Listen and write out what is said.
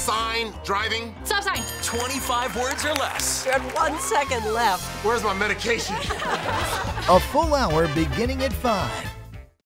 sign, driving. Stop sign. 25 words or less. You had 1 second left. Where's my medication? A full hour beginning at 5.